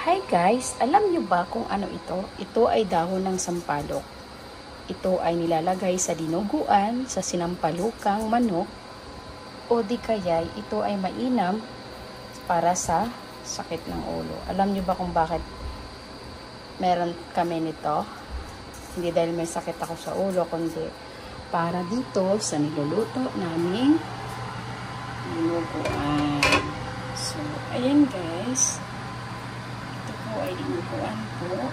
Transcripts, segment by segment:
Hi guys! Alam nyo ba kung ano ito? Ito ay dahon ng sampalok. Ito ay nilalagay sa dinuguan, sa sinampalukang manok, o di kaya ito ay mainam para sa sakit ng ulo. Alam nyo ba kung bakit meron kami nito? Hindi dahil may sakit ako sa ulo, kundi para dito sa niluluto naming dinuguan. So, ayan guys. Ito po ay dinuguan ko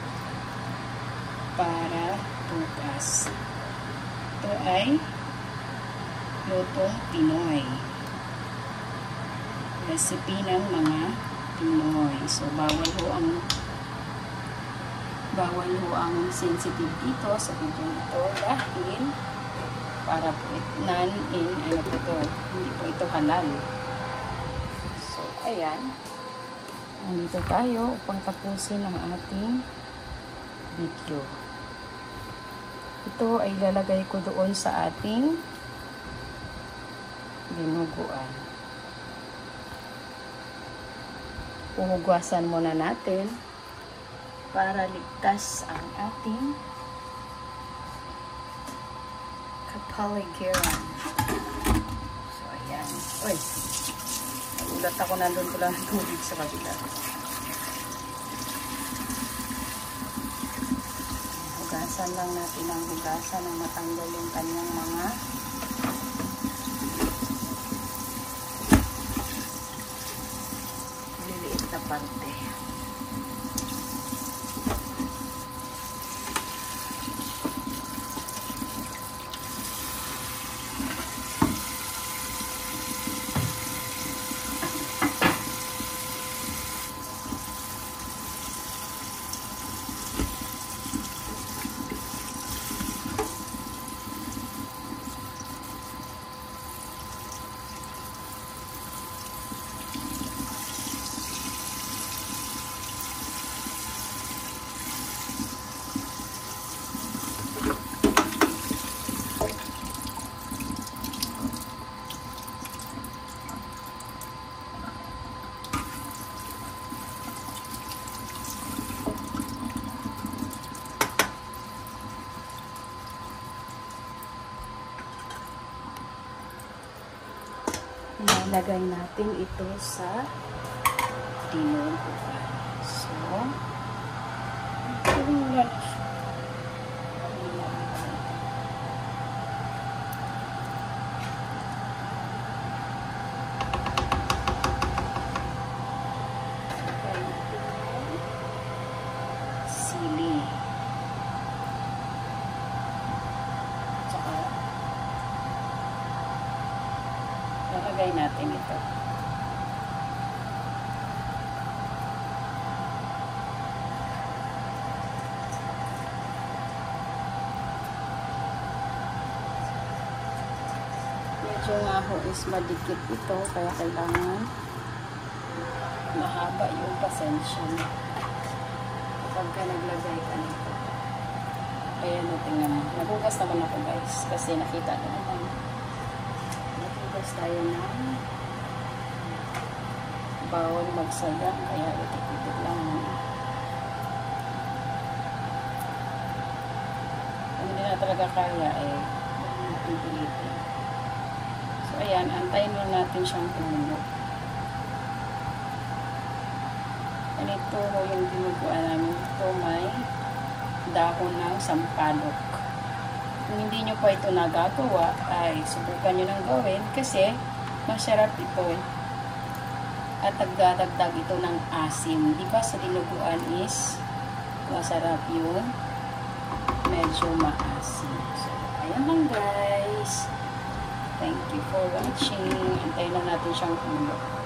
para tukas. Ito ay lutong Pinoy. Recipe ng mga Pinoy. So, bawal ho ang sensitive dito sa video ito dahil para po hindi po ito halal. So, ayan. Nandito tayo upang tapusin ang ating video. Ito ay ilalagay ko doon sa ating dinuguan. Huhugasan muna natin para ligtas ang ating kapaligiran. So, ayan. Uy! Nagulat ako, nandun ko lang tubig sa kabila. Hugasan lang natin ang hugasan na matanggal yung kanyang mga liliit na parte. Ilalagay natin ito sa dinuguan. So, sili. Lalagay natin ito. Medyo nga ho is madikit ito, kaya kailangan mahaba yung pasensya mo kapag ka naglagay ka nito. Ayan o, tingnan mo. Nagugas naman ako guys, kasi nakita ko naman. Nagugas tayo ng bawal magsagang, kaya itik-itik lang muna. Kung hindi na talaga kaya, pipilitin. So, ayan, antayin lang natin siyang tumunog. Ito ho yung dinuguan namin. Ito may dahon ng sampalok. Kung hindi nyo pa ito nagagawa, ay subukan nyo nang gawin kasi masarap ito. At nagdadagdag ito ng asim. Diba sa dinuguan is masarap yun? Medyo maasim. So, ayan lang guys. Thank you for watching. Antayin lang natin siyang tumunog.